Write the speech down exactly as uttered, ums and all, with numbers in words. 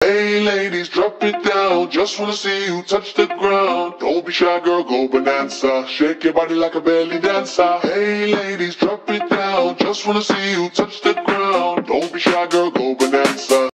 Hey ladies, drop it down, just wanna see you touch the ground. Don't be shy girl, go bonanza, shake your body like a belly dancer. Hey ladies, drop it down, just wanna see you touch the ground. Don't be shy girl, go bonanza.